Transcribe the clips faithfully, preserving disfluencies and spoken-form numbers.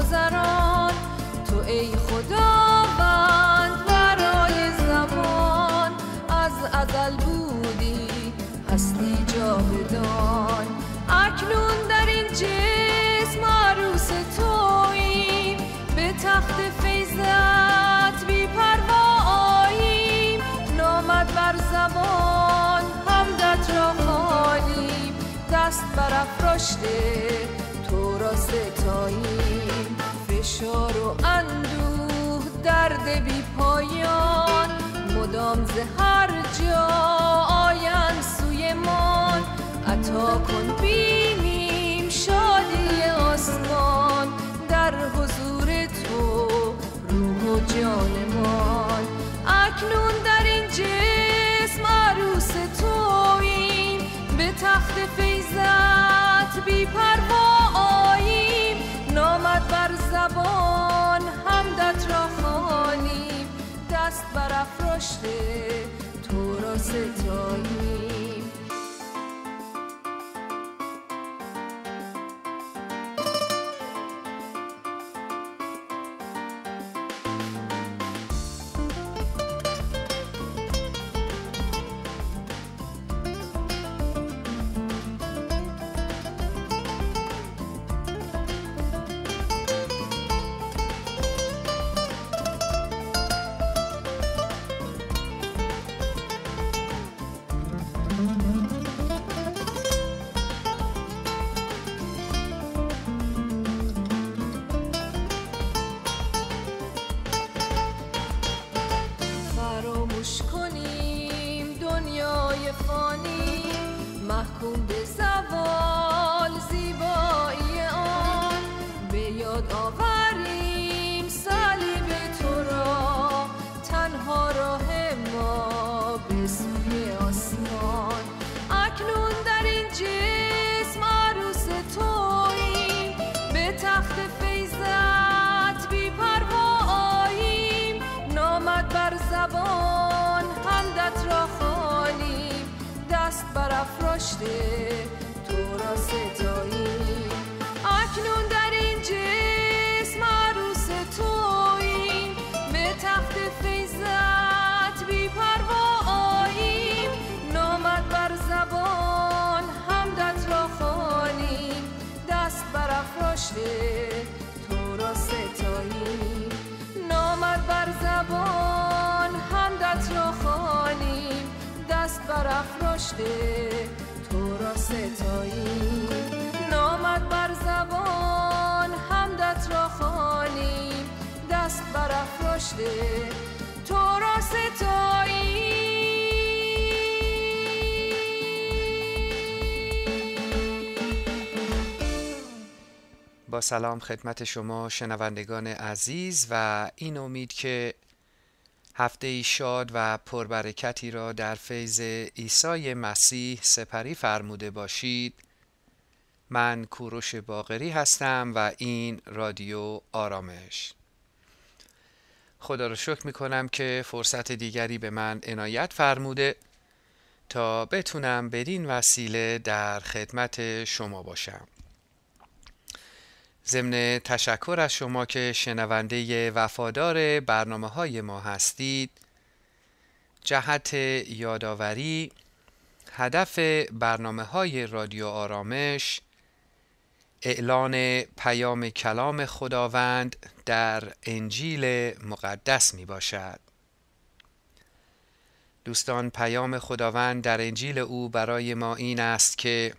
گذران. تو ای خداوند برای زمان، از ازل بودی هستی جاودان. اکنون در این جسم عروس توییم، به تخت فیضت بی پرواییم. نامت بر زبان حمدت را خوانیم، دست برافراشته تو را ستاییم. فشار و اندوه درد بی پایان، مدام ز هر جا آیند سویمان. عطا کن بینیم شادی آسمان، در حضور تو روح و جانمان. اکنون در این جسم عروس توییم، به تخت فیضت بی پرواییم. نامت بر زبان حمدت را خوانیم، دست برافراشته تو را ستاییم. محکوم به زوال زیبایی آن، به یاد آوریم صلیب تو را. تنها راه ما به سوی آسمان. اکنون در این جسم عروس توییم، به تخت فیضت بی پرواییم. نامت بر زبان حمدت را خوانیم، دست برافراشته تو را ستاییم. اکنون در این جسم عروس توییم، به تخت فیضت بی پرواییم. نامت بر زبان حمدت را خوانیم، دست برافراشته تو را ستاییم. نامت بر زبان حمدت را خوانیم، دست برافراشته تو را ستاییم. نامت بر زبان حمدت را خوانیم، دست برافراشته تو را ستاییم. با سلام خدمت شما شنوندگان عزیز و این امید که هفته شاد و پربرکتی را در فیض عیسی مسیح سپری فرموده باشید. من کوروش باقری هستم و این رادیو آرامش. خدا را شکر میکنم که فرصت دیگری به من عنایت فرموده تا بتونم بدین وسیله در خدمت شما باشم. ضمن تشکر از شما که شنونده وفادار برنامه‌های ما هستید، جهت یادآوری هدف برنامه‌های رادیو آرامش اعلان پیام کلام خداوند در انجیل مقدس می باشد. دوستان، پیام خداوند در انجیل او برای ما این است که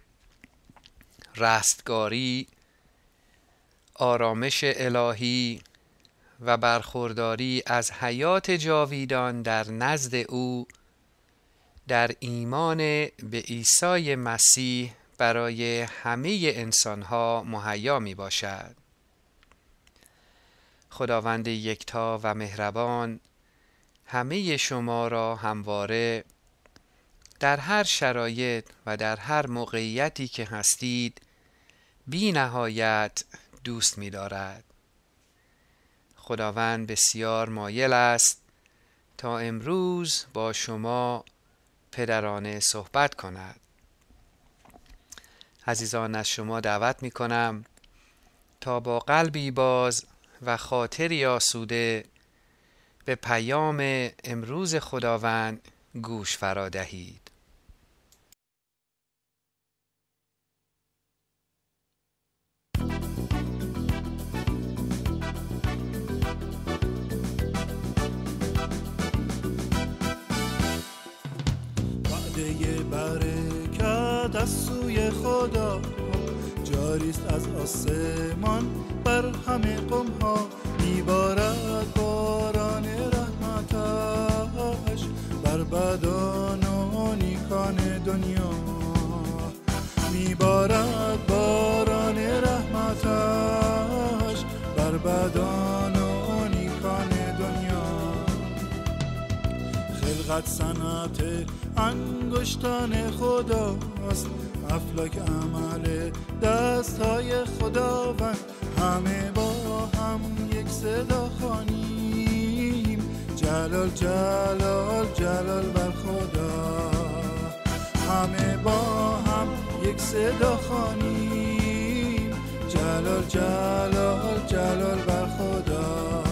رستگاری، آرامش الهی و برخورداری از حیات جاویدان در نزد او در ایمان به عیسی مسیح برای همه انسانها مهیا می باشد. خداوند یکتا و مهربان همه شما را همواره در هر شرایط و در هر موقعیتی که هستید بی نهایت دوست می دارد. خداوند بسیار مایل است تا امروز با شما پدرانه صحبت کند. عزیزان، از شما دعوت می کنم تا با قلبی باز و خاطری آسوده به پیام امروز خداوند گوش فرا دهید. وعده برکت از سوی خدا جاریست از آسمان بر همه قوم ها، میبارد باران رحمتش بر بدان و نیکان دنیا، میبارد باران رحمتش بر بدان و نیکان دنیا. خلقت صنعت انگشتان خداست، افلاک عمل دستهای خداوند. همه با هم یک صدا خوانیم جلال جلال جلال بر خدا. همه با هم یک صدا خوانیم جلال جلال جلال بر خدا.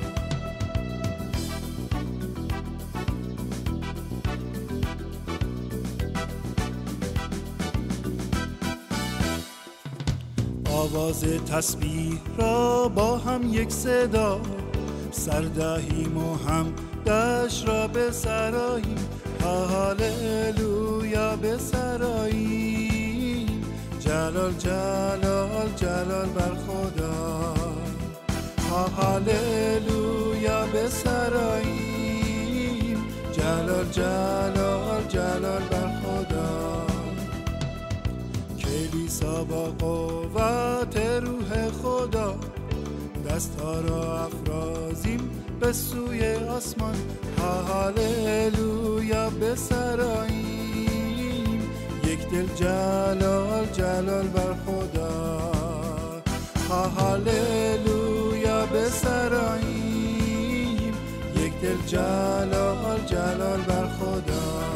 آواز تسبیح را با هم یک صدا سردهیم و هم دش را به سراییم، هاللویا به سراییم جلال جلال جلال بر خدا. هاللویا به سراییم جلال جلال جلال بر خدا. کلیسا با قوت روح خدا دستها را افرازیم به سوی آسمان، هاللویا به سراییم یک دل جلال جلال بر خدا. هاللویا به سراییم یک دل جلال جلال بر خدا.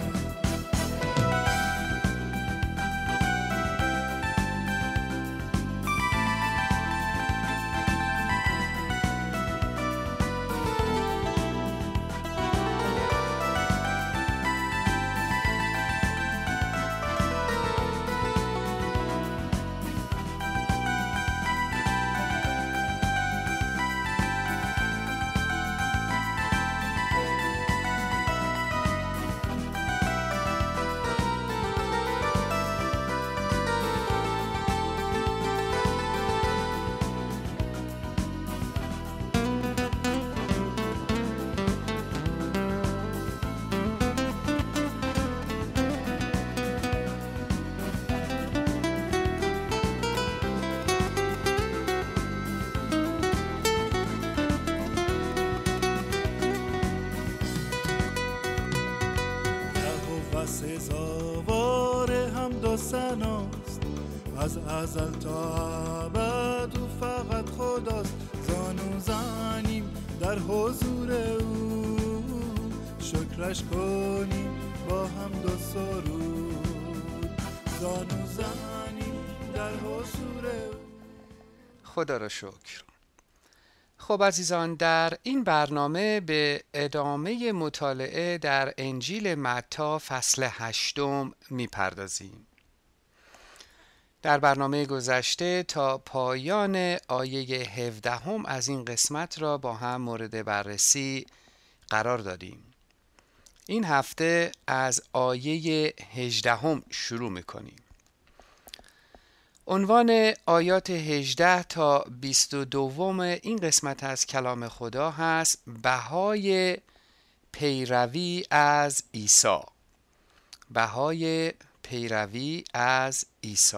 سزاوار حمد و ثناست، از ازل تا ابد او فقط خداست. زانو زنیم در حضور او، شکرش کنیم با حمد و سرود. زانو زنیم در حضور او. خدا را شکر. خب عزیزان، در این برنامه به ادامه مطالعه در انجیل متی فصل هشتم میپردازیم. در برنامه گذشته تا پایان آیه هفدهم از این قسمت را با هم مورد بررسی قرار دادیم. این هفته از آیه هجدهم شروع میکنیم. عنوان آیات هجده تا بیست و دوم این قسمت از کلام خدا هست بهای پیروی از عیسی. بهای پیروی از عیسی.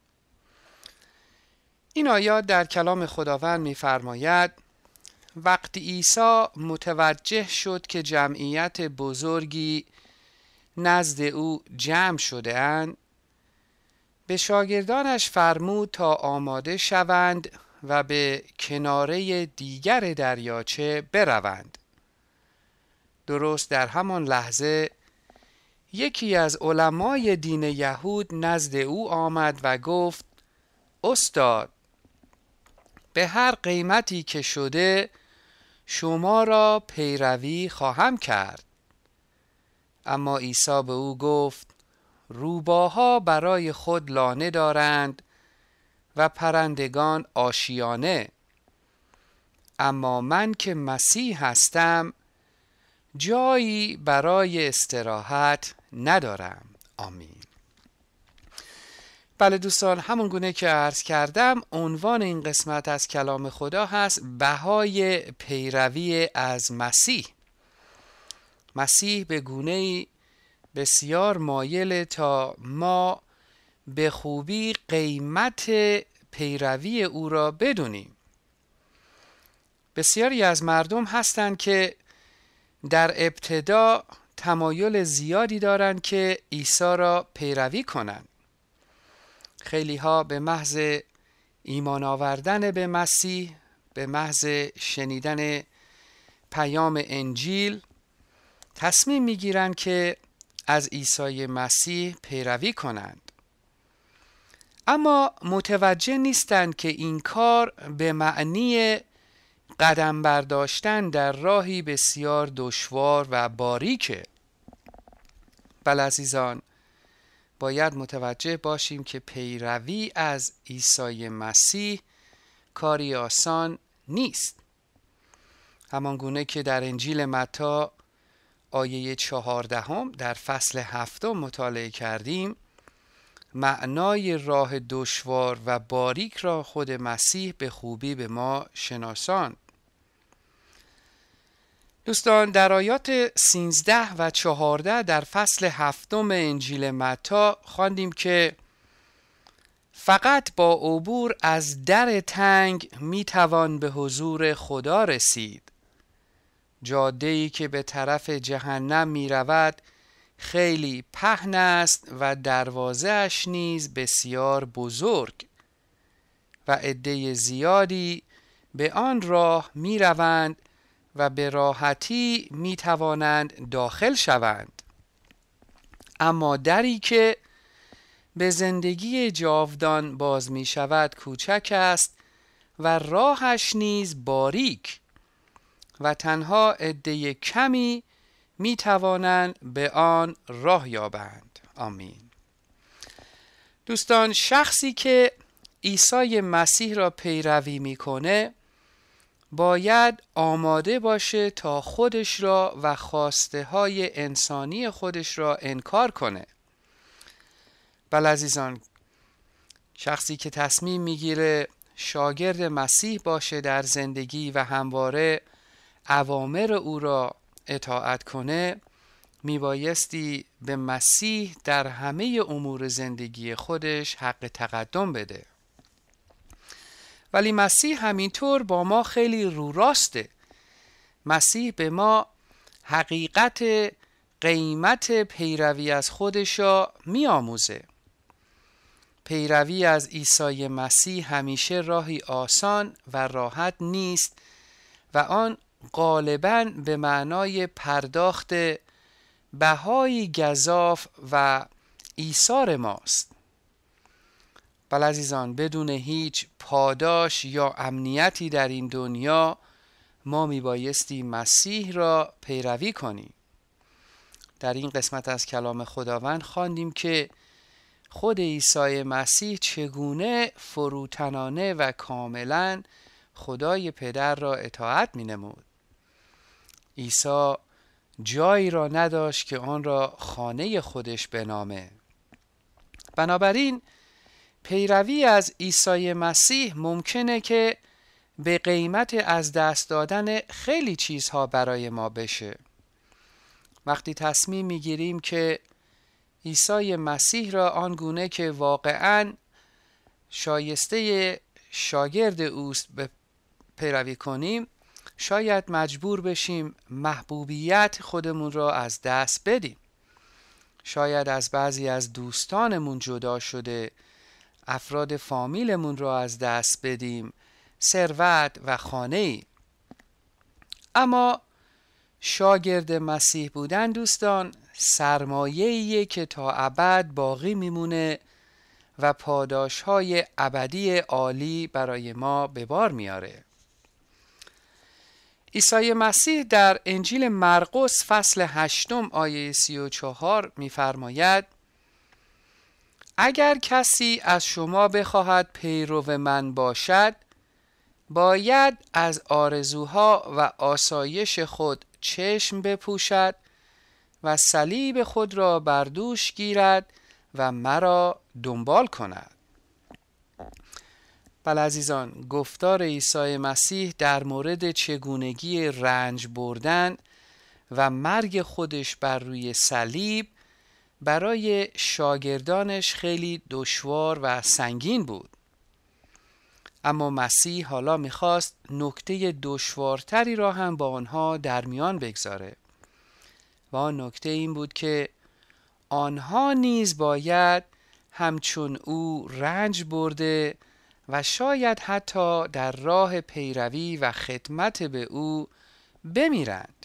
این آیات در کلام خداوند می‌فرماید وقتی عیسی متوجه شد که جمعیت بزرگی نزد او جمع شده اند، به شاگردانش فرمود تا آماده شوند و به کناره دیگر دریاچه بروند. درست در همان لحظه یکی از علمای دین یهود نزد او آمد و گفت استاد، به هر قیمتی که شده شما را پیروی خواهم کرد. اما عیسی به او گفت روباها برای خود لانه دارند و پرندگان آشیانه، اما من که مسیح هستم جایی برای استراحت ندارم. آمین. بله دوستان، همون گونه که عرض کردم عنوان این قسمت از کلام خدا هست بهای پیروی از مسیح. مسیح به گونه‌ای بسیار مایل تا ما به خوبی قیمت پیروی او را بدونیم. بسیاری از مردم هستند که در ابتدا تمایل زیادی دارند که عیسی را پیروی کنند. خیلی ها به محض ایمان آوردن به مسیح، به محض شنیدن پیام انجیل تصمیم میگیرند که از عیسی مسیح پیروی کنند، اما متوجه نیستند که این کار به معنی قدم برداشتن در راهی بسیار دشوار و باریکه. بله عزیزان، باید متوجه باشیم که پیروی از عیسی مسیح کاری آسان نیست. همان گونه که در انجیل متی آیه چهاردهم در فصل هفتم مطالعه کردیم، معنای راه دشوار و باریک را خود مسیح به خوبی به ما شناساند. دوستان، در آیات سیزده و چهارده در فصل هفتم انجیل متی خواندیم که فقط با عبور از در تنگ میتوان به حضور خدا رسید. جاده‌ای که به طرف جهنم میرود خیلی پهن است و دروازه‌اش نیز بسیار بزرگ و عده زیادی به آن راه میروند و به راحتی میتوانند داخل شوند. اما دری که به زندگی جاودان باز می شود کوچک است و راهش نیز باریک و تنها عده کمی می توانند به آن راه یابند. آمین. دوستان، شخصی که عیسی مسیح را پیروی میکنه باید آماده باشه تا خودش را و خواسته های انسانی خودش را انکار کنه. بله عزیزان، شخصی که تصمیم میگیره شاگرد مسیح باشه در زندگی و همواره اوامر او را اطاعت کنه، میبایستی به مسیح در همه امور زندگی خودش حق تقدم بده. ولی مسیح همینطور با ما خیلی رو راسته. مسیح به ما حقیقت قیمت پیروی از خودش را می آموزه. پیروی از عیسی مسیح همیشه راهی آسان و راحت نیست و آن غالباً به معنای پرداخت بهای گزاف و ایثار ماست. بله عزیزان، بدون هیچ پاداش یا امنیتی در این دنیا ما میبایستی مسیح را پیروی کنیم. در این قسمت از کلام خداوند خواندیم که خود عیسی مسیح چگونه فروتنانه و کاملا خدای پدر را اطاعت می نمود. عیسی جایی را نداشت که آن را خانه خودش بنامه. بنابراین پیروی از عیسی مسیح ممکنه که به قیمت از دست دادن خیلی چیزها برای ما بشه. وقتی تصمیم میگیریم که عیسی مسیح را آنگونه که واقعاً شایسته شاگرد اوست به پیروی کنیم، شاید مجبور بشیم محبوبیت خودمون را از دست بدیم. شاید از بعضی از دوستانمون جدا شده، افراد فامیلمون را از دست بدیم، ثروت و خانه‌ای. اما شاگرد مسیح بودن دوستان سرمایه‌ایه که تا ابد باقی میمونه و پاداش‌های ابدی عالی برای ما به بار میاره. عیسی مسیح در انجیل مرقس فصل هشتم آیه سی و چهار می‌فرماید: اگر کسی از شما بخواهد پیرو من باشد، باید از آرزوها و آسایش خود چشم بپوشد و صلیب خود را بر دوش گیرد و مرا دنبال کند. بله عزیزان، گفتار عیسی مسیح در مورد چگونگی رنج بردن و مرگ خودش بر روی صلیب برای شاگردانش خیلی دشوار و سنگین بود. اما مسیح حالا میخواست نکته دشوارتری را هم با آنها در میان بگذاره و آن نکته این بود که آنها نیز باید همچون او رنج برده و شاید حتی در راه پیروی و خدمت به او بمیرند.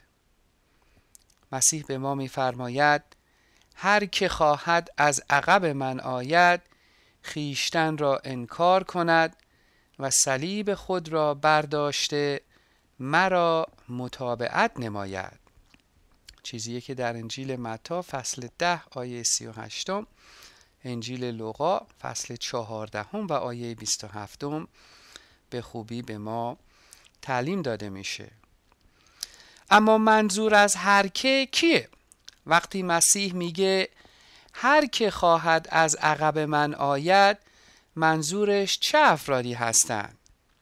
مسیح به ما می‌فرماید هر که خواهد از عقب من آید، خیشتن را انکار کند و صلیب خود را برداشته مرا متابعت نماید. چیزیه که در انجیل متی فصل ده آیه سی و هشتم، انجیل لوقا فصل چهاردهم و آیه بیست و هفتم به خوبی به ما تعلیم داده میشه. اما منظور از هر که کیه؟ وقتی مسیح میگه هر که خواهد از عقب من آید، منظورش چه افرادی هستند؟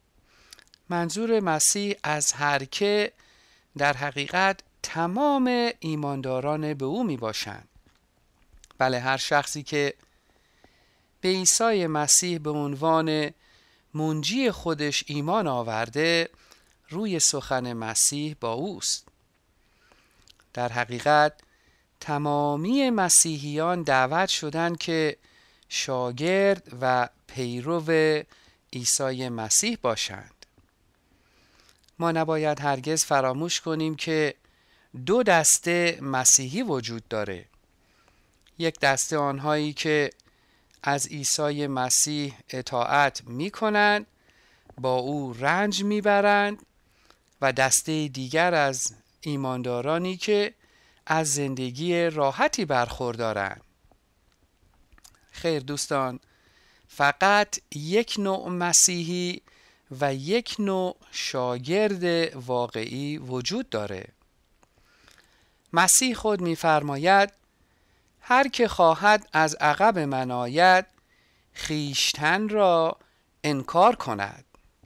منظور مسیح از هر که در حقیقت تمام ایمانداران به او می باشند. بله، هر شخصی که به عیسی مسیح به عنوان منجی خودش ایمان آورده، روی سخن مسیح با اوست. در حقیقت تمامی مسیحیان دعوت شدند که شاگرد و پیرو عیسی مسیح باشند. ما نباید هرگز فراموش کنیم که دو دسته مسیحی وجود داره. یک دسته آنهایی که از عیسی مسیح اطاعت می کنند، با او رنج می برند، و دسته دیگر از ایماندارانی که از زندگی راحتی برخوردارند. خیر دوستان، فقط یک نوع مسیحی و یک نوع شاگرد واقعی وجود داره. مسیح خود می‌فرماید هر که خواهد از عقب من آید، خیشتن را انکار کند.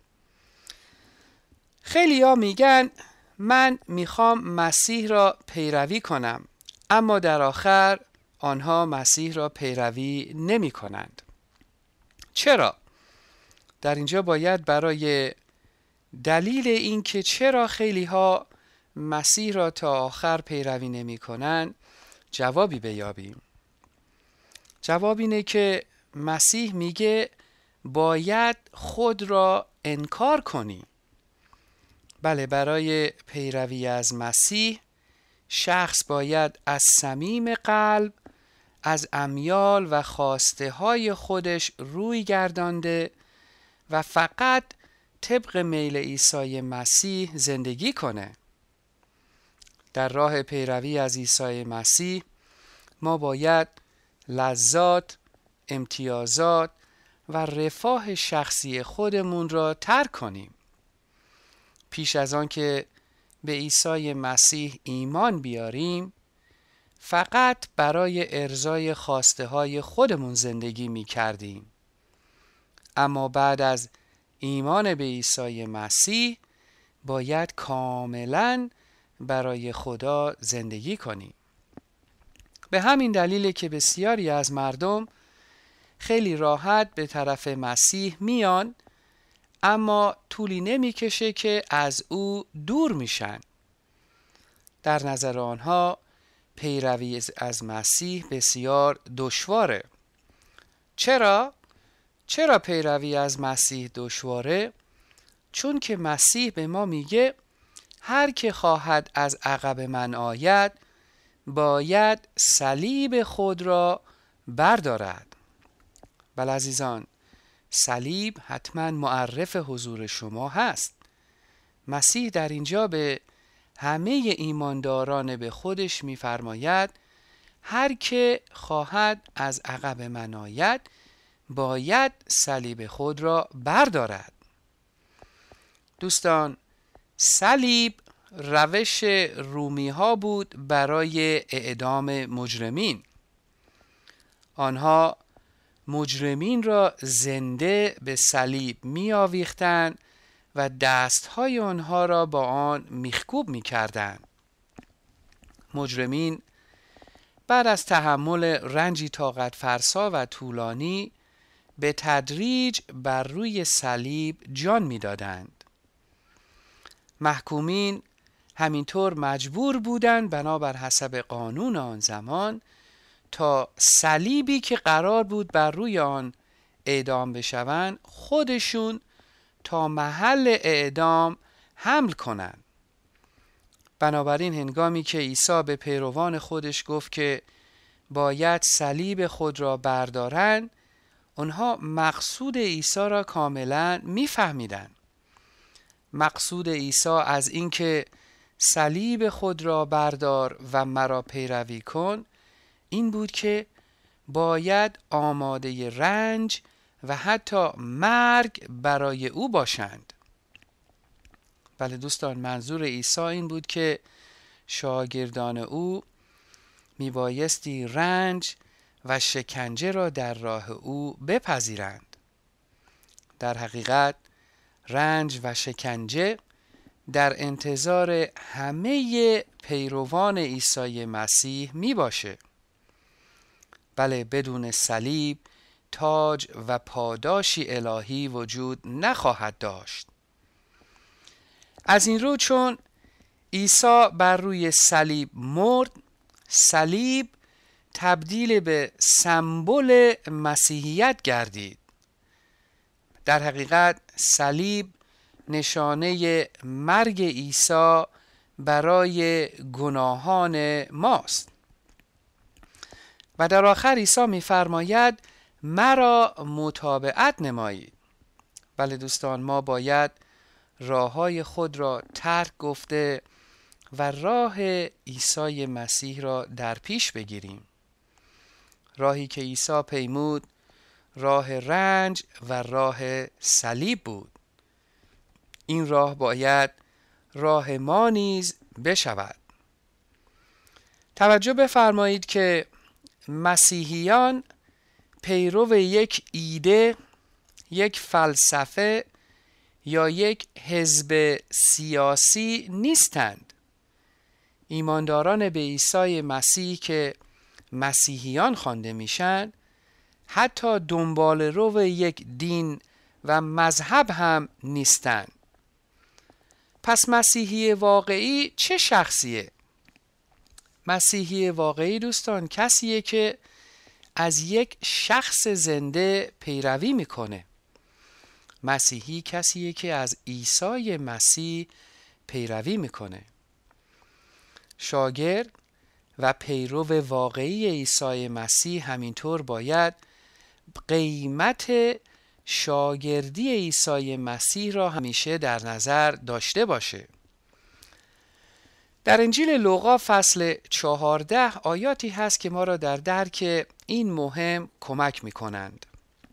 خیلی‌ها میگن من میخوام مسیح را پیروی کنم، اما در آخر آنها مسیح را پیروی نمی کنند. چرا؟ در اینجا باید برای دلیل این که چرا خیلی‌ها مسیح را تا آخر پیروی نمی کنند جوابی بیابیم. جواب اینه که مسیح میگه باید خود را انکار کنی. بله، برای پیروی از مسیح شخص باید از صمیم قلب از امیال و خواسته های خودش روی گردانده و فقط طبق میل عیسی مسیح زندگی کنه. در راه پیروی از عیسی مسیح ما باید لذات، امتیازات و رفاه شخصی خودمون را ترک کنیم. پیش از آن که به عیسی مسیح ایمان بیاریم، فقط برای ارضای خواسته های خودمون زندگی می کردیم. اما بعد از ایمان به عیسی مسیح باید کاملاً برای خدا زندگی کنیم. به همین دلیله که بسیاری از مردم خیلی راحت به طرف مسیح میان، اما طولی نمیکشه که از او دور میشن. در نظر آنها پیروی از مسیح بسیار دشواره. چرا؟ چرا پیروی از مسیح دشواره؟ چون که مسیح به ما میگه هر که خواهد از عقب من آید، باید صلیب خود را بردارد. بله عزیزان، صلیب حتما معرف حضور شما هست. مسیح در اینجا به همه ایمانداران به خودش می‌فرماید هر که خواهد از عقب من آید باید صلیب خود را بردارد. دوستان، صلیب روش رومی ها بود برای اعدام مجرمین. آنها مجرمین را زنده به صلیب می آویختند و دستهای آنها را با آن میخکوب می کردند. مجرمین بعد از تحمل رنجی طاقت فرسا و طولانی به تدریج بر روی صلیب جان می دادند. محکومین همینطور مجبور بودند بنابر حسب قانون آن زمان تا صلیبی که قرار بود بر روی آن اعدام بشوند خودشون تا محل اعدام حمل کنند. بنابراین هنگامی که عیسی به پیروان خودش گفت که باید صلیب خود را بردارند، اونها مقصود عیسی را کاملا میفهمیدند. مقصود عیسی از اینکه صلیب خود را بردار و مرا پیروی کن این بود که باید آماده رنج و حتی مرگ برای او باشند. بله دوستان، منظور عیسی این بود که شاگردان او میبایستی رنج و شکنجه را در راه او بپذیرند. در حقیقت رنج و شکنجه در انتظار همه پیروان عیسی مسیح می باشه. بله، بدون صلیب تاج و پاداشی الهی وجود نخواهد داشت. از این رو چون عیسی بر روی صلیب مرد، صلیب تبدیل به سمبل مسیحیت گردید. در حقیقت صلیب نشانه مرگ عیسی برای گناهان ماست. و در آخر عیسی می‌فرماید مرا متابعت نمایید. بله دوستان، ما باید راه‌های خود را ترک گفته و راه عیسی مسیح را در پیش بگیریم. راهی که عیسی پیمود راه رنج و راه صلیب بود. این راه باید راه ما نیز بشود. توجه بفرمایید که مسیحیان پیرو یک ایده، یک فلسفه یا یک حزب سیاسی نیستند. ایمانداران به عیسی مسیح که مسیحیان خوانده میشن حتی دنبال رو یک دین و مذهب هم نیستند. پس مسیحی واقعی چه شخصیه؟ مسیحی واقعی دوستان کسیه که از یک شخص زنده پیروی میکنه. مسیحی کسیه که از عیسی مسیح پیروی میکنه. شاگرد و پیرو واقعی عیسی مسیح همینطور باید قیمت شاگردی عیسی مسیح را همیشه در نظر داشته باشه. در انجیل لوقا فصل چهارده آیاتی هست که ما را در درک این مهم کمک می کنند.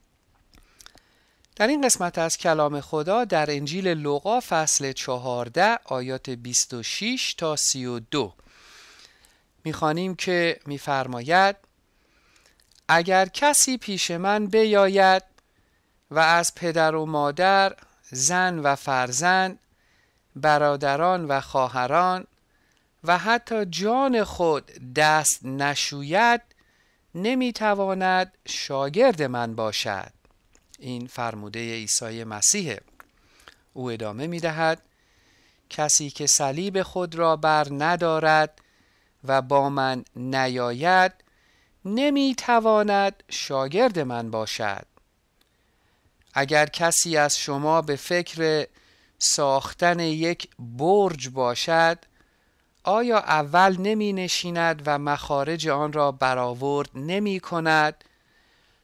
در این قسمت از کلام خدا در انجیل لوقا فصل چهارده آیات بیست و شش تا سی و دو می خوانیم که می فرماید اگر کسی پیش من بیاید و از پدر و مادر، زن و فرزند، برادران و خواهران و حتی جان خود دست نشوید نمیتواند شاگرد من باشد. این فرموده عیسی مسیح. او ادامه میدهد کسی که صلیب خود را بر ندارد و با من نیاید نمیتواند شاگرد من باشد. اگر کسی از شما به فکر ساختن یک برج باشد آیا اول نمی نشیند و مخارج آن را برآورد نمی کند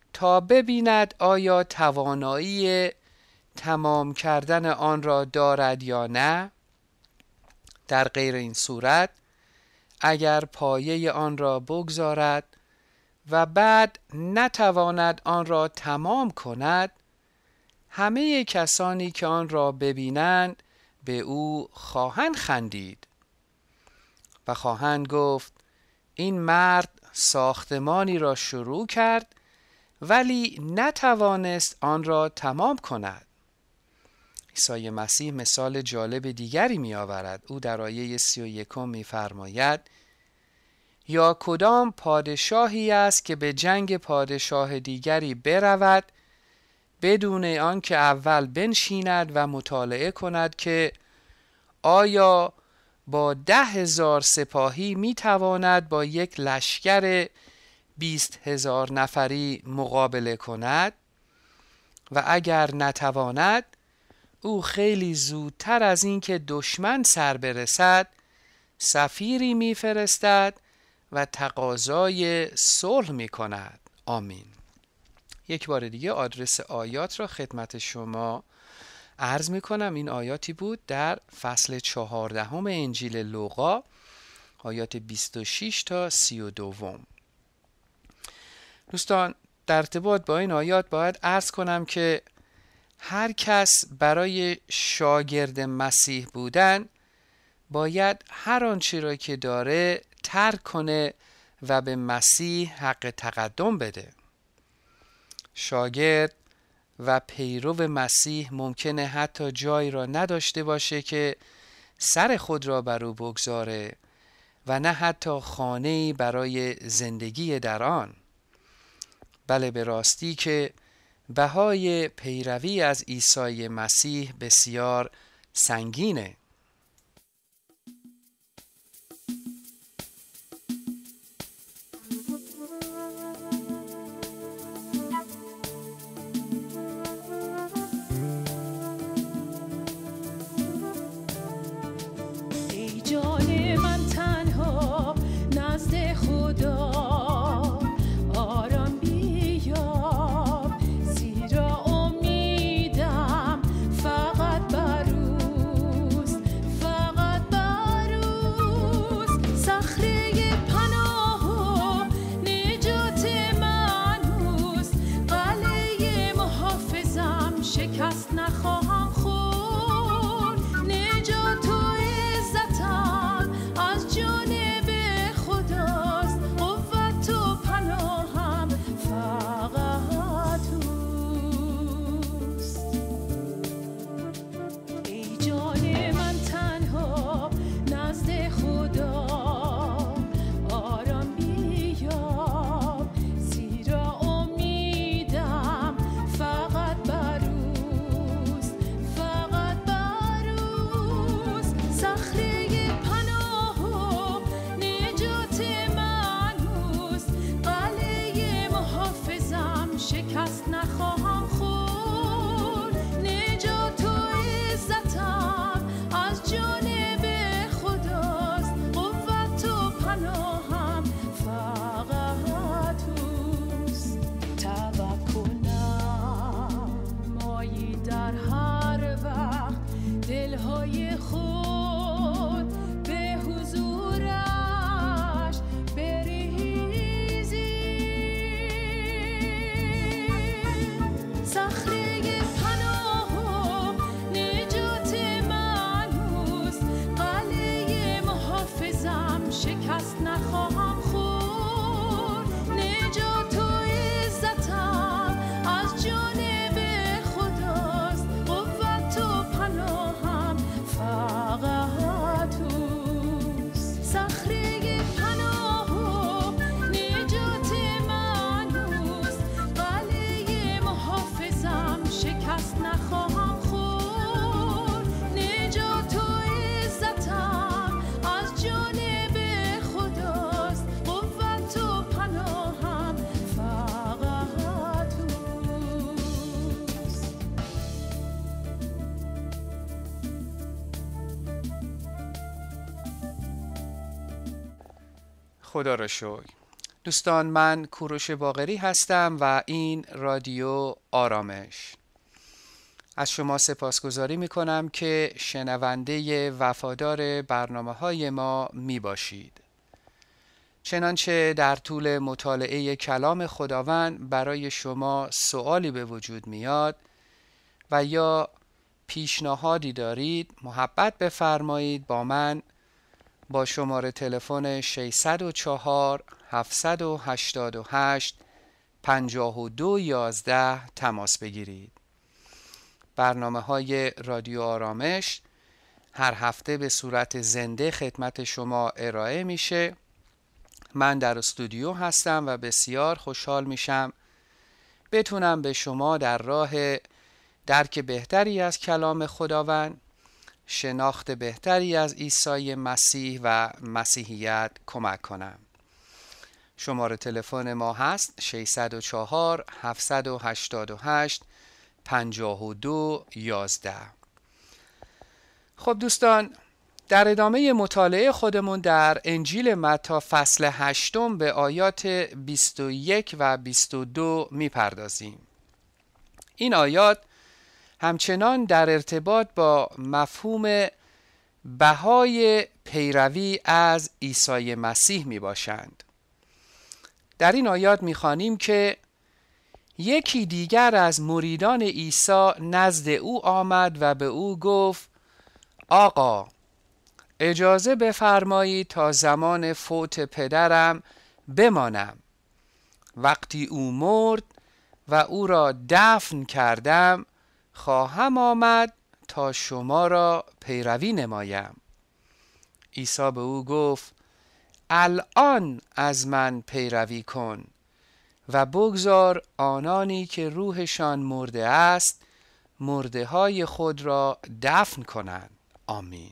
تا ببیند آیا توانایی تمام کردن آن را دارد یا نه. در غیر این صورت اگر پایه آن را بگذارد و بعد نتواند آن را تمام کند، همه کسانی که آن را ببینند به او خواهند خندید و خواهند گفت این مرد ساختمانی را شروع کرد ولی نتوانست آن را تمام کند. عیسی مسیح مثال جالب دیگری می آورد. او در آیه سی و یکم می فرماید یا کدام پادشاهی است که به جنگ پادشاه دیگری برود بدون آنکه اول بنشیند و مطالعه کند که آیا با ده هزار سپاهی می تواند با یک لشکر بیست هزار نفری مقابله کند و اگر نتواند او خیلی زودتر از این که دشمن سر برسد سفیری می فرستد و تقاضای صلح می کند. آمین. یک بار دیگه آدرس آیات را خدمت شما عرض می کنم. این آیاتی بود در فصل چهاردهم انجیل لوقا، آیات بیست و شش تا سی و دو. دوستان، در ارتباط با این آیات باید عرض کنم که هر کس برای شاگرد مسیح بودن باید هر آنچه را که داره ترک کنه و به مسیح حق تقدم بده. شاگرد و پیرو مسیح ممکنه حتی جایی را نداشته باشه که سر خود را بر او بگذاره و نه حتی خانه‌ای برای زندگی در آن. بله، به راستی که بهای پیروی از عیسی مسیح بسیار سنگینه. ای جان من تنها نزد خدا آرام بیاب، زیرا امیدم فقط بر اوست، فقط بر اوست. صخره پناه و نجات من اوست، قلعه محافظم شکست نخواهم خورد. نجات و عزتم از جانب خداست، قوت و پناهم فقط اوست. ای جان من تنها نزد خدا آرام بیاب، زیرا امیدم فقط بر اوست، فقط بر اوست. صخره پناه و نجات من اوست، قلعه محافظم شکست نخواهم خورد. نجات و عزتم از جانب خداست، قوت و پناهم فقط اوست. توکلم مایی در هر وقت دلهای خود به حضورش بریزی. صخره پناه و نجات من اوست، قلعه محافظم شکست نخواهم خورد. نجات و عزتم از جانب خداست، قوت و پناهم فقط اوست. صخره پناه و نجات من اوست، قلعه محافظم شکست نخواهم خورد. نجات و عزتم از جانب خداست، قوت و پناهم فقط اوست. خدا را شکر. دوستان، من کوروش باقری هستم و این رادیو آرامش. از شما سپاسگزاری می کنم که شنونده وفادار برنامه های ما می باشید. چنانچه در طول مطالعه کلام خداوند برای شما سوالی به وجود میاد و یا پیشنهادی دارید، محبت بفرمایید با من با شماره تلفن ششصد و چهار هفتصد و هشتاد و هشت پنجاه و دو یازده تماس بگیرید. برنامه های رادیو آرامش هر هفته به صورت زنده خدمت شما ارائه میشه. من در استودیو هستم و بسیار خوشحال میشم بتونم به شما در راه درک بهتری از کلام خداوند، شناخت بهتری از عیسی مسیح و مسیحیت کمک کنم. شماره تلفن ما هست ششصد و چهار هفتصد و هشتاد و هشت پنجاه و دو یازده. خب دوستان، در ادامه مطالعه خودمون در انجیل متی فصل هشتم به آیات بیست و یک و بیست و دو میپردازیم. این آیات همچنان در ارتباط با مفهوم بهای پیروی از عیسی مسیح می باشند. در این آیات می خوانیم که یکی دیگر از مریدان عیسی نزد او آمد و به او گفت: آقا، اجازه بفرمایید تا زمان فوت پدرم بمانم. وقتی او مرد و او را دفن کردم، خواهم آمد تا شما را پیروی نمایم. عیسی به او گفت: الان از من پیروی کن و بگذار آنانی که روحشان مرده است مرده های خود را دفن کنند. آمین.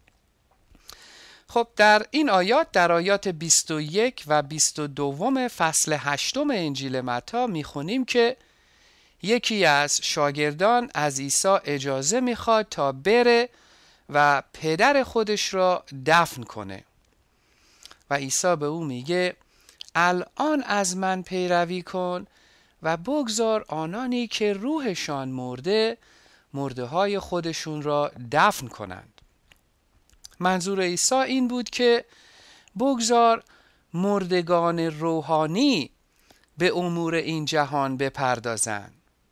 خب در این آیات، در آیات بیست و یک و بیست و دو فصل هشتم انجیل متی میخونیم که یکی از شاگردان از عیسی اجازه میخواد تا بره و پدر خودش را دفن کنه و عیسی به او میگه: الان از من پیروی کن و بگذار آنانی که روحشان مرده مرده های خودشون را دفن کنند. منظور عیسی این بود که بگذار مردگان روحانی به امور این جهان بپردازند،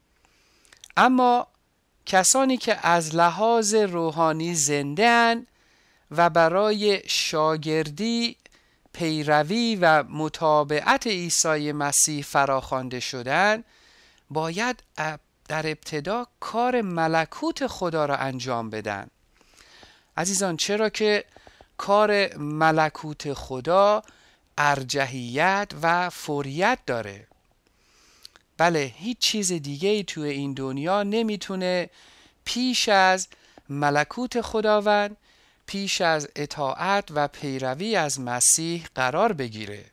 اما کسانی که از لحاظ روحانی زنده اند و برای شاگردی، پیروی و متابعت عیسی مسیح فراخوانده شدند، باید در ابتدا کار ملکوت خدا را انجام بدن. عزیزان، چرا که کار ملکوت خدا ارجحیت و فوریت داره. بله، هیچ چیز دیگه ای توی این دنیا نمیتونه پیش از ملکوت خداوند، پیش از اطاعت و پیروی از مسیح قرار بگیره.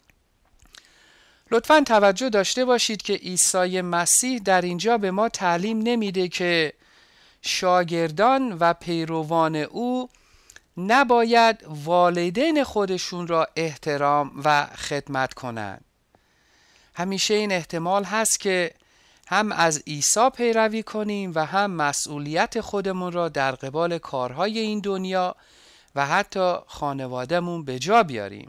لطفاً توجه داشته باشید که عیسی مسیح در اینجا به ما تعلیم نمیده که شاگردان و پیروان او نباید والدین خودشون را احترام و خدمت کنند. همیشه این احتمال هست که هم از عیسی پیروی کنیم و هم مسئولیت خودمون را در قبال کارهای این دنیا و حتی خانوادهمون به جا بیاریم.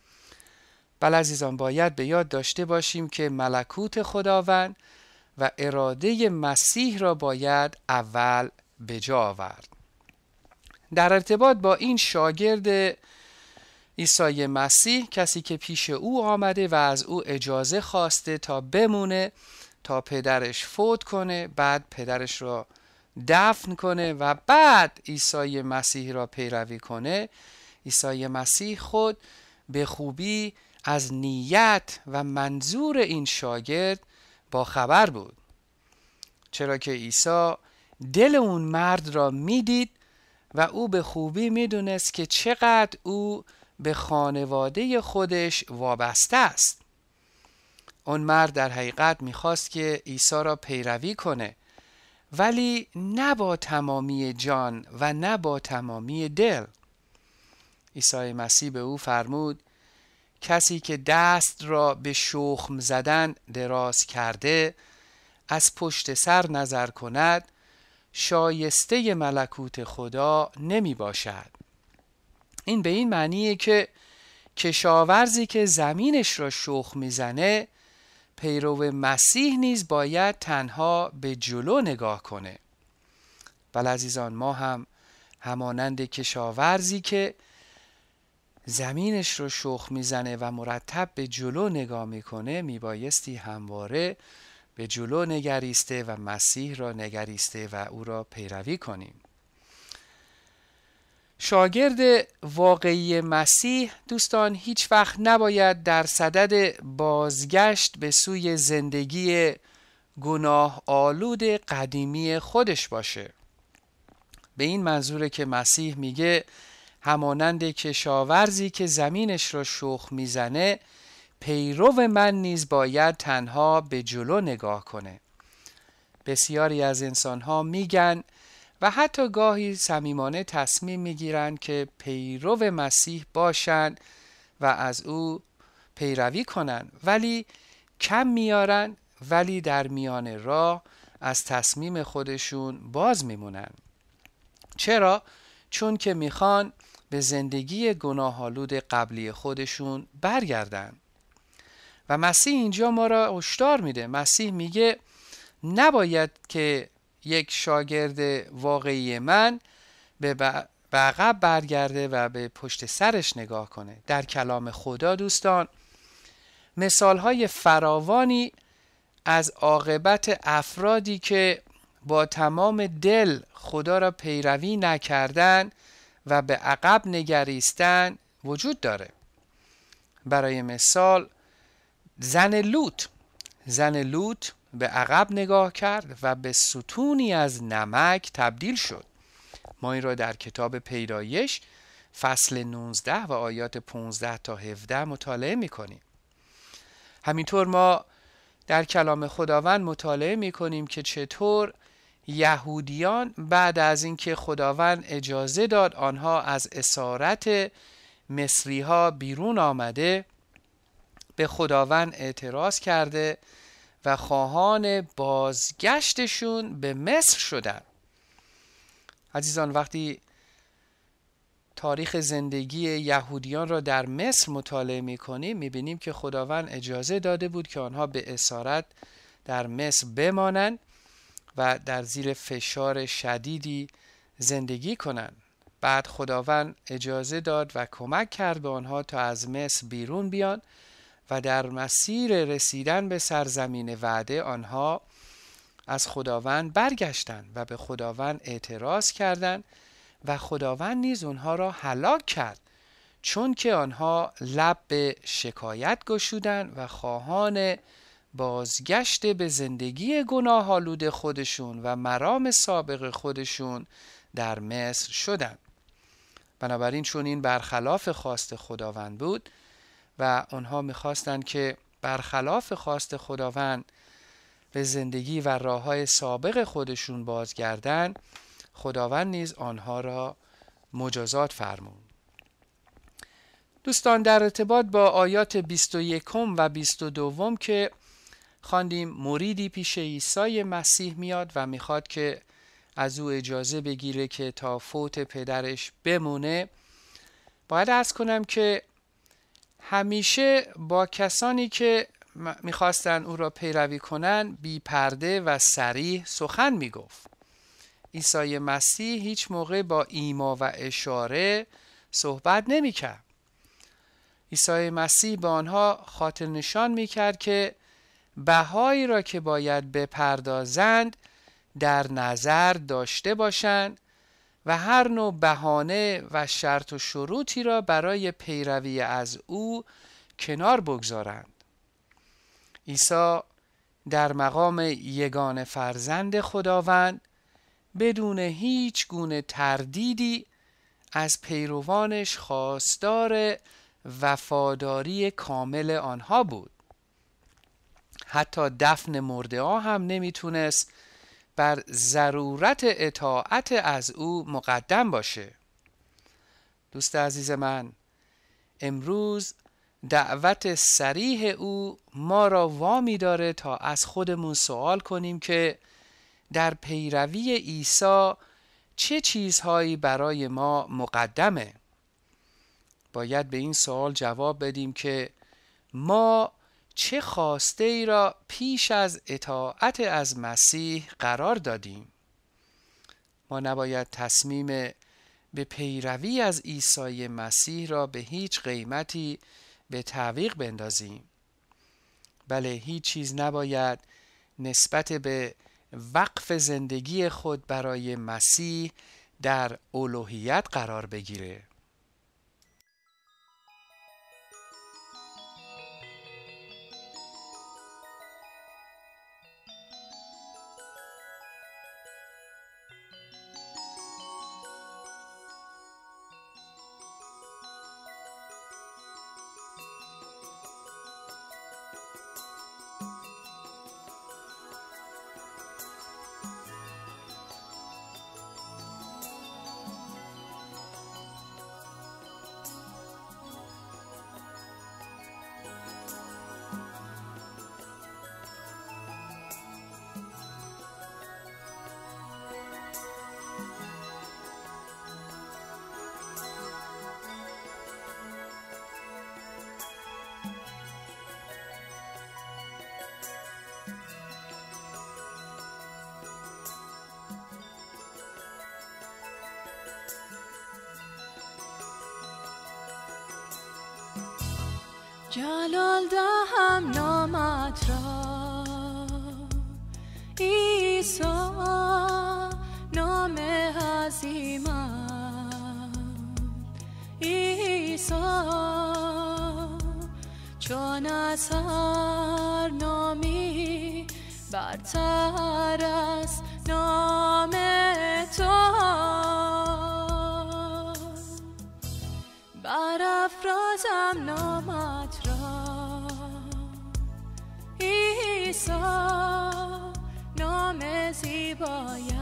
بله عزیزان، باید به یاد داشته باشیم که ملکوت خداوند و اراده مسیح را باید اول به جا آورد. در ارتباط با این شاگرد عیسی مسیح، کسی که پیش او آمده و از او اجازه خواسته تا بمونه تا پدرش فوت کنه، بعد پدرش را دفن کنه و بعد عیسی مسیح را پیروی کنه، عیسی مسیح خود به خوبی از نیت و منظور این شاگرد با خبر بود، چرا که عیسی دل اون مرد را میدید و او به خوبی میدونست که چقدر او به خانواده خودش وابسته است. اون مرد در حقیقت میخواست که عیسی را پیروی کنه، ولی نه با تمامی جان و نه با تمامی دل. عیسی مسیح به او فرمود کسی که دست را به شخم زدن دراز کرده از پشت سر نظر کند شایسته ملکوت خدا نمی باشد. این به این معنیه که کشاورزی که زمینش را شخم میزنه پیرو مسیح نیز باید تنها به جلو نگاه کنه. بله عزیزان، ما هم همانند کشاورزی که زمینش رو شخم میزنه و مرتب به جلو نگاه میکنه میبایستی همواره به جلو نگریسته و مسیح را نگریسته و او را پیروی کنیم. شاگرد واقعی مسیح دوستان هیچ وقت نباید در صدد بازگشت به سوی زندگی گناه آلود قدیمی خودش باشه. به این منظوره که مسیح میگه همانند کشاورزی که زمینش را شخم میزنه پیرو من نیز باید تنها به جلو نگاه کنه. بسیاری از انسانها میگن و حتی گاهی صمیمانه تصمیم میگیرن که پیرو مسیح باشن و از او پیروی کنن، ولی کم میارن، ولی در میان راه از تصمیم خودشون باز میمونن. چرا؟ چون که میخوان به زندگی گناه‌آلود قبلی خودشون برگردن. و مسیح اینجا ما را هشدار میده. مسیح میگه نباید که یک شاگرد واقعی من به عقب برگرده و به پشت سرش نگاه کنه. در کلام خدا دوستان مثالهای فراوانی از عاقبت افرادی که با تمام دل خدا را پیروی نکردن و به عقب نگریستن وجود داره. برای مثال زن لوط زن لوط به عقب نگاه کرد و به ستونی از نمک تبدیل شد. ما این را در کتاب پیدایش فصل نوزده و آیات پانزده تا هفده مطالعه می‌کنیم. همینطور ما در کلام خداوند مطالعه می‌کنیم که چطور یهودیان بعد از اینکه خداوند اجازه داد آنها از اسارت مصری‌ها بیرون آمده به خداوند اعتراض کرده و خواهان بازگشتشون به مصر شدن. عزیزان، وقتی تاریخ زندگی یهودیان را در مصر مطالعه می‌کنیم می‌بینیم که خداوند اجازه داده بود که آنها به اسارت در مصر بمانند و در زیر فشار شدیدی زندگی کنند. بعد خداوند اجازه داد و کمک کرد به آنها تا از مصر بیرون بیان و در مسیر رسیدن به سرزمین وعده آنها از خداوند برگشتند و به خداوند اعتراض کردند و خداوند نیز آنها را هلاک کرد، چون که آنها لب به شکایت گشودند و خواهان بازگشت به زندگی گناه آلود خودشون و مرام سابق خودشون در مصر شدند. بنابراین چون این برخلاف خواست خداوند بود و آنها می‌خواستند که برخلاف خواست خداوند به زندگی و راه‌های سابق خودشون بازگردن، خداوند نیز آنها را مجازات فرمود. دوستان، در ارتباط با آیات بیست و یک و بیست و دو که خواندیم مریدی پیش عیسی مسیح میاد و میخواد که از او اجازه بگیره که تا فوت پدرش بمونه، باید عرض کنم که همیشه با کسانی که میخواستن او را پیروی کنن بی پرده و صریح سخن میگفت. عیسی مسیح هیچ موقع با ایما و اشاره صحبت نمیکرد. عیسی مسیح به آنها خاطر نشان میکرد که بهایی را که باید بپردازند در نظر داشته باشند و هر نوع بهانه و شرط و شروطی را برای پیروی از او کنار بگذارند. عیسی در مقام یگانه فرزند خداوند بدون هیچ گونه تردیدی از پیروانش خواستار وفاداری کامل آنها بود. حتی دفن مرده ها هم نمیتونست بر ضرورت اطاعت از او مقدم باشه. دوست عزیز من، امروز دعوت صریح او ما را وامی داره تا از خودمون سوال کنیم که در پیروی عیسی چه چیزهایی برای ما مقدمه. باید به این سوال جواب بدیم که ما چه خواسته ای را پیش از اطاعت از مسیح قرار دادیم. ما نباید تصمیم به پیروی از عیسی مسیح را به هیچ قیمتی به تعویق بندازیم. بله، هیچ چیز نباید نسبت به وقف زندگی خود برای مسیح در الوهیت قرار بگیره. جلال دهم نامت را عیسی، نام عظیمت عیسی، چون از هر نامی برتر است نام تو. برافرازم نامت را عیسی، نام زیبایت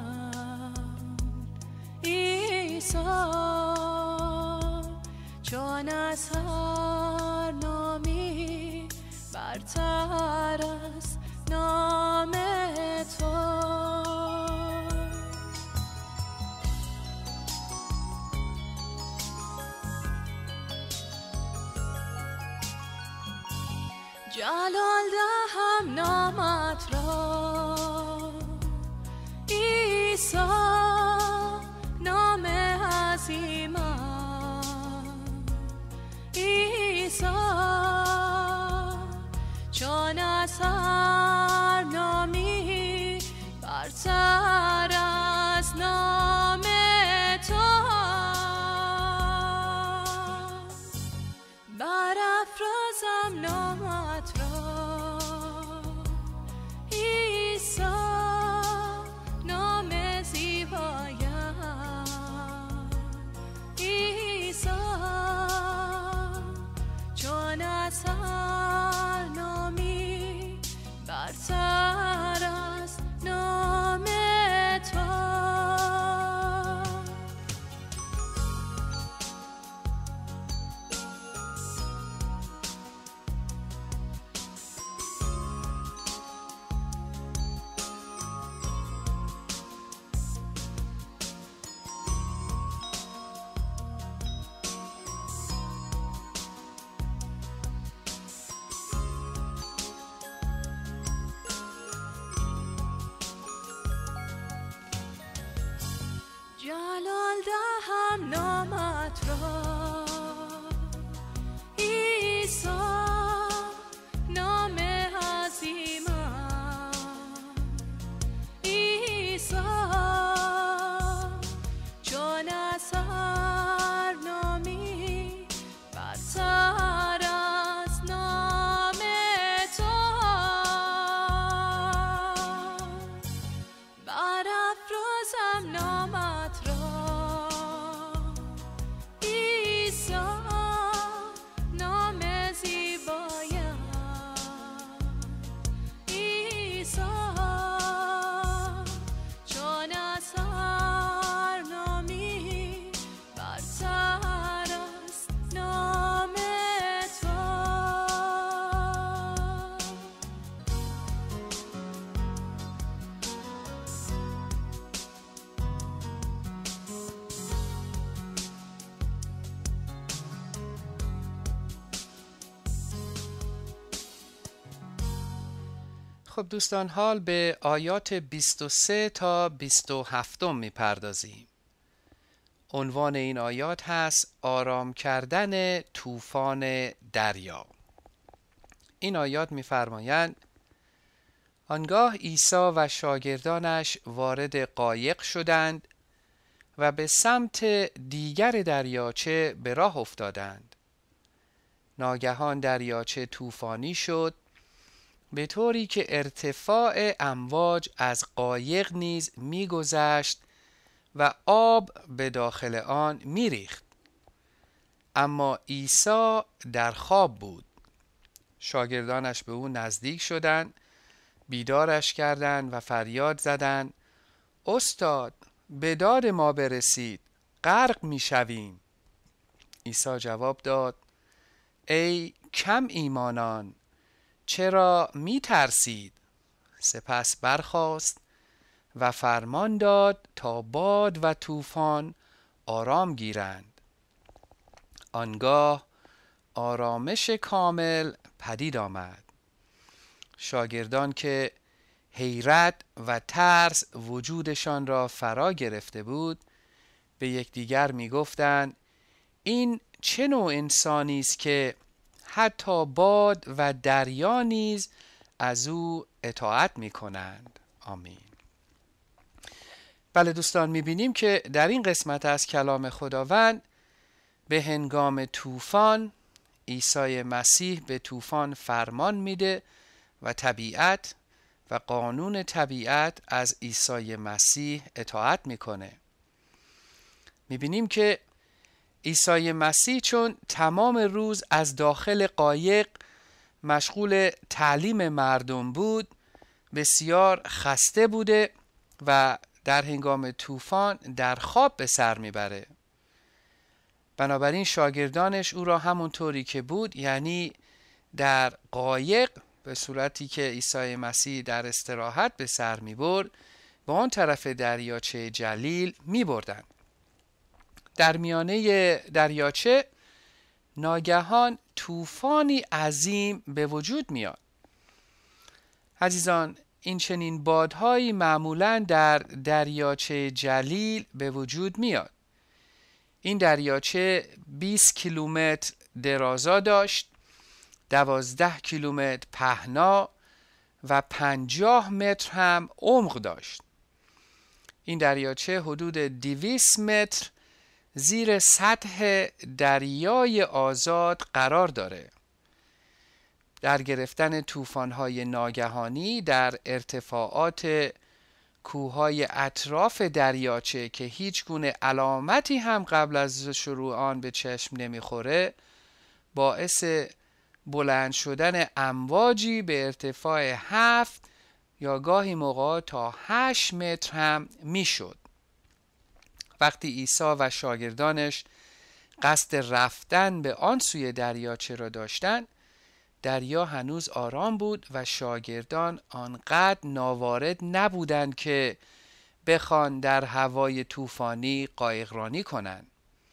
عیسی، چون از هر نامی برتر است نام تو. جلال دهم نامت را عیسی، نام عظیمت عیسی، چون از هر نامی برتر از نام تو. برافرازم نامت را عیسی، نام زیبایت عیسی، چون از هر نامی برتر است نام تو. جلال دهم نامت را عیسی، نام عظیمت عیسی، چون از هر نامی برتر از نام تو. برافرازم نامت را عیسی، نام زیبایت عیسی، چون از هر نامی برتر است نام تو. خب دوستان، حال به آیات بیست و سه تا بیست و هفت میپردازیم. عنوان این آیات هست آرام کردن طوفان دریا. این آیات میفرمایند آنگاه عیسی و شاگردانش وارد قایق شدند و به سمت دیگر دریاچه به راه افتادند. ناگهان دریاچه طوفانی شد، به طوری که ارتفاع امواج از قایق نیز می‌گذشت و آب به داخل آن می‌ریخت. اما عیسی در خواب بود. شاگردانش به او نزدیک شدند، بیدارش کردند و فریاد زدند استاد، به داد ما برسید، غرق می‌شویم. عیسی جواب داد ای کم ایمانان، چرا می ترسید؟ سپس برخاست و فرمان داد تا باد و طوفان آرام گیرند. آنگاه آرامش کامل پدید آمد. شاگردان که حیرت و ترس وجودشان را فرا گرفته بود به یکدیگر می گفتند این چه نوع انسانی است که حتی باد و دریا نیز از او اطاعت می کنند. آمین. بله دوستان، می بینیم که در این قسمت از کلام خداوند به هنگام طوفان عیسی مسیح به طوفان فرمان میده و طبیعت و قانون طبیعت از عیسی مسیح اطاعت میکنه. می بینیم که عیسی مسیح چون تمام روز از داخل قایق مشغول تعلیم مردم بود، بسیار خسته بوده و در هنگام طوفان در خواب به سر میبره. بنابراین شاگردانش او را همونطوری که بود، یعنی در قایق به صورتی که عیسی مسیح در استراحت به سر میبرد، به آن طرف دریاچه جلیل میبردند. در میانه دریاچه ناگهان طوفانی عظیم به وجود میاد. عزیزان، این چنین بادهایی معمولاً در دریاچه جلیل به وجود میاد. این دریاچه بیست کیلومتر درازا داشت، دوازده کیلومتر پهنا و پنجاه متر هم عمق داشت. این دریاچه حدود دویست متر زیر سطح دریای آزاد قرار داره. در گرفتن طوفان‌های ناگهانی در ارتفاعات کوههای اطراف دریاچه که هیچ گونه علامتی هم قبل از شروع آن به چشم نمیخوره، باعث بلند شدن امواجی به ارتفاع هفت یا گاهی موقع تا هشت متر هم میشد. وقتی عیسی و شاگردانش قصد رفتن به آن سوی دریاچه را داشتند، دریا هنوز آرام بود و شاگردان آنقدر ناوارد نبودند که بخوان در هوای طوفانی قایقرانی کنند.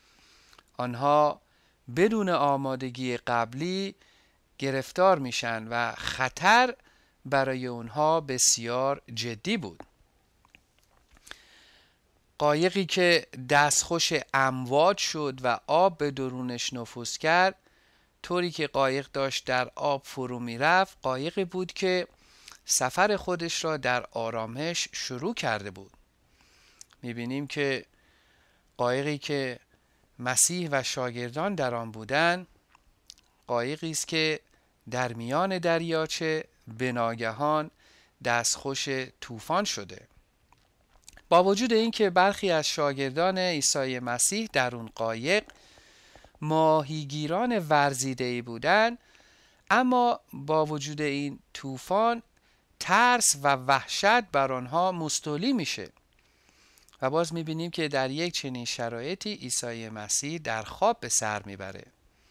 آنها بدون آمادگی قبلی گرفتار میشن و خطر برای اونها بسیار جدی بود. قایقی که دستخوش امواج شد و آب به درونش نفوذ کرد، طوری که قایق داشت در آب فرو می رفت، قایقی بود که سفر خودش را در آرامش شروع کرده بود. می بینیم که قایقی که مسیح و شاگردان در آن بودند، قایقی است که در میان دریاچه به ناگهان دستخوش طوفان شده. با وجود اینکه برخی از شاگردان عیسی مسیح در اون قایق ماهیگیران ورزیده‌ای بودند، اما با وجود این طوفان ترس و وحشت بر آنها مستولی میشه و باز میبینیم که در یک چنین شرایطی عیسی مسیح در خواب به سر میبره.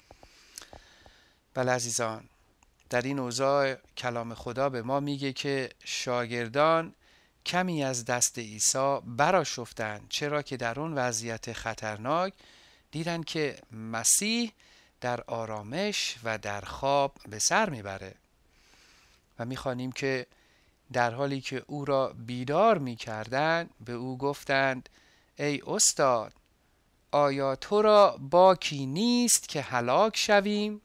بله عزیزان، در این اوضاع کلام خدا به ما میگه که شاگردان کمی از دست عیسی برآشفتند، چرا که در اون وضعیت خطرناک دیدن که مسیح در آرامش و در خواب به سر میبره و میخوانیم که در حالی که او را بیدار می کردند به او گفتند ای استاد، آیا تو را باکی نیست که هلاک شویم؟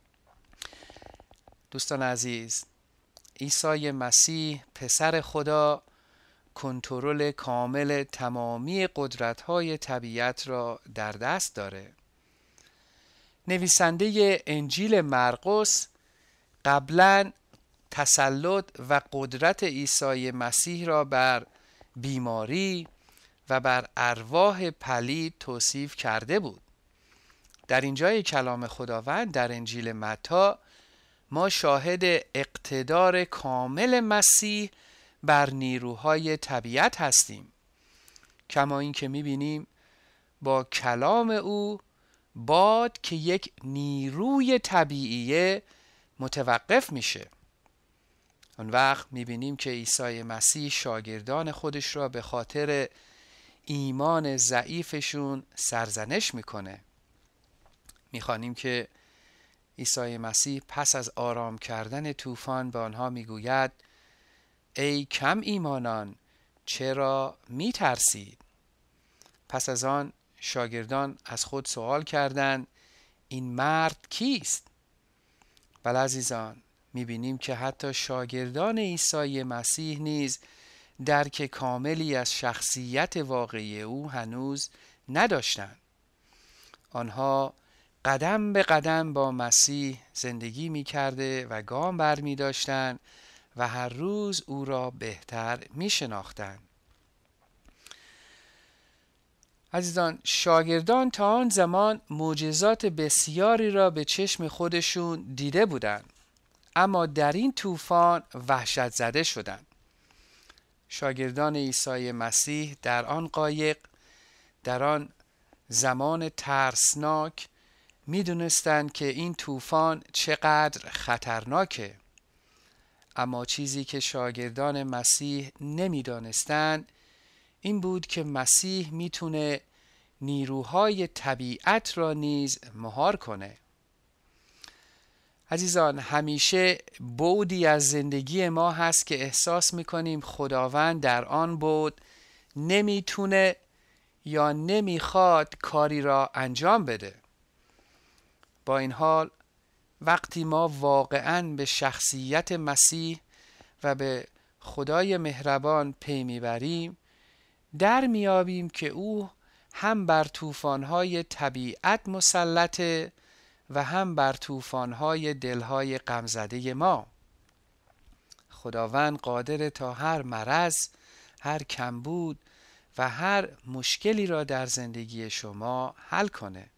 دوستان عزیز، عیسی مسیح پسر خدا کنترل کامل تمامی قدرت‌های طبیعت را در دست داره. نویسنده انجیل مرقس قبلاً تسلط و قدرت عیسی مسیح را بر بیماری و بر ارواح پلید توصیف کرده بود. در اینجای کلام خداوند در انجیل متی ما شاهد اقتدار کامل مسیح بر نیروهای طبیعت هستیم، کما این که می‌بینیم با کلام او باد که یک نیروی طبیعیه متوقف میشه. اون وقت می‌بینیم که عیسی مسیح شاگردان خودش را به خاطر ایمان ضعیفشون سرزنش میکنه. میخوانیم که عیسی مسیح پس از آرام کردن طوفان به آنها میگوید ای کم ایمانان، چرا میترسید؟ پس از آن شاگردان از خود سوال کردند این مرد کیست؟ بله عزیزان، میبینیم که حتی شاگردان عیسی مسیح نیز درک کاملی از شخصیت واقعی او هنوز نداشتند. آنها قدم به قدم با مسیح زندگی می کرده و گام بر می داشتن و هر روز او را بهتر می شناختن. عزیزان، شاگردان تا آن زمان معجزات بسیاری را به چشم خودشون دیده بودند، اما در این طوفان وحشت زده شدند. شاگردان عیسی مسیح در آن قایق، در آن زمان ترسناک می دونستند که این طوفان چقدر خطرناکه، اما چیزی که شاگردان مسیح نمی دانستند این بود که مسیح می تونه نیروهای طبیعت را نیز مهار کنه. عزیزان، همیشه بعدی از زندگی ما هست که احساس میکنیم خداوند در آن بعد نمیتونه یا نمیخواد کاری را انجام بده. با این حال وقتی ما واقعاً به شخصیت مسیح و به خدای مهربان پی میبریم، در میابیم که او هم بر طوفان‌های طبیعت مسلطه و هم بر طوفان‌های دل‌های غمزده ما. خداوند قادر تا هر مرض، هر کمبود و هر مشکلی را در زندگی شما حل کنه.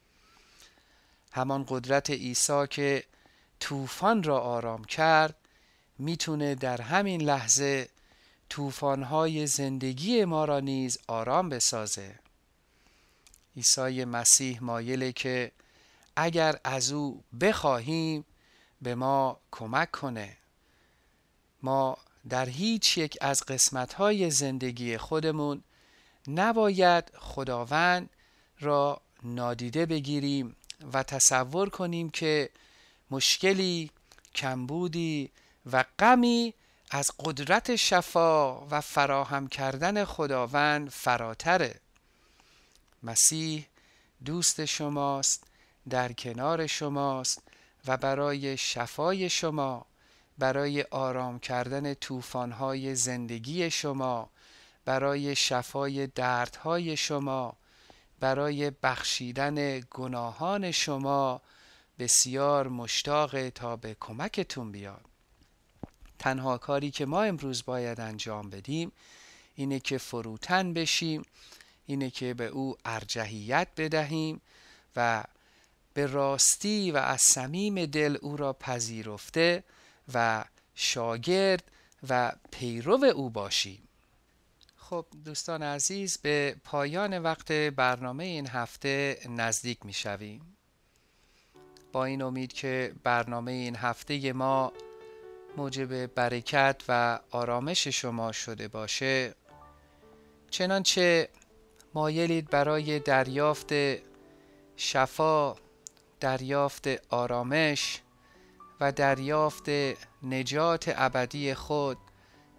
همان قدرت عیسی که طوفان را آرام کرد میتونه در همین لحظه طوفان‌های زندگی ما را نیز آرام بسازه. عیسی مسیح مایله که اگر از او بخواهیم به ما کمک کنه. ما در هیچ یک از قسمت‌های زندگی خودمون نباید خداوند را نادیده بگیریم و تصور کنیم که مشکلی، کمبودی و غمی از قدرت شفا و فراهم کردن خداوند فراتره. مسیح دوست شماست، در کنار شماست و برای شفای شما، برای آرام کردن طوفان‌های زندگی شما، برای شفای دردهای شما، برای بخشیدن گناهان شما بسیار مشتاق تا به کمکتون بیاد. تنها کاری که ما امروز باید انجام بدیم اینه که فروتن بشیم، اینه که به او ارجحیت بدهیم و به راستی و از صمیم دل او را پذیرفته و شاگرد و پیرو او باشیم. خب دوستان عزیز، به پایان وقت برنامه این هفته نزدیک می شویم. با این امید که برنامه این هفته ما موجب برکت و آرامش شما شده باشه، چنانچه مایلید برای دریافت شفا، دریافت آرامش و دریافت نجات ابدی خود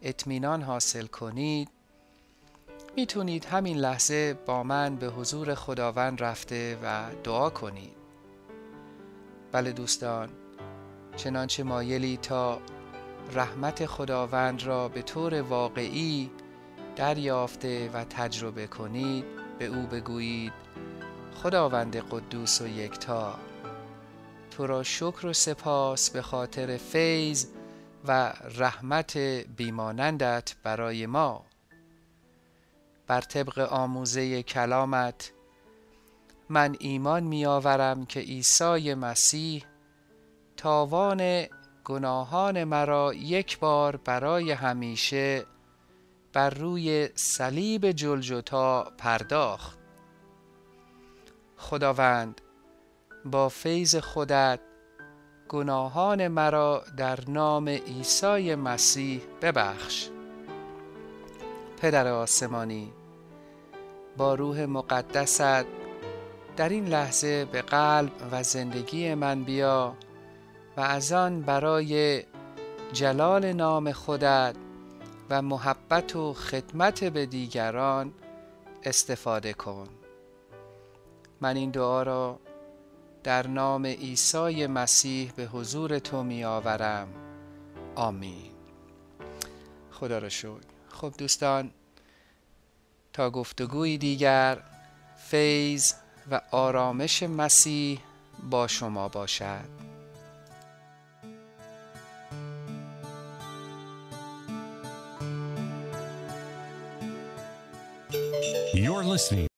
اطمینان حاصل کنید، میتونید همین لحظه با من به حضور خداوند رفته و دعا کنید. بله دوستان، چنانچه مایلی تا رحمت خداوند را به طور واقعی دریافته و تجربه کنید، به او بگویید: خداوند قدوس و یکتا، تو را شکر و سپاس به خاطر فیض و رحمت بیمانندت برای ما. بر طبق آموزه کلامت من ایمان می آورم که عیسی مسیح تاوان گناهان مرا یک بار برای همیشه بر روی صلیب جلجتا پرداخت. خداوند، با فیض خودت گناهان مرا در نام عیسی مسیح ببخش. پدر آسمانی، با روح مقدست در این لحظه به قلب و زندگی من بیا و از آن برای جلال نام خودت و محبت و خدمت به دیگران استفاده کن. من این دعا را در نام عیسی مسیح به حضور تو می آورم. آمین. خدا را شکر. خب دوستان، تا گفتگوی دیگر، فیض و آرامش مسیح با شما باشد. You're listening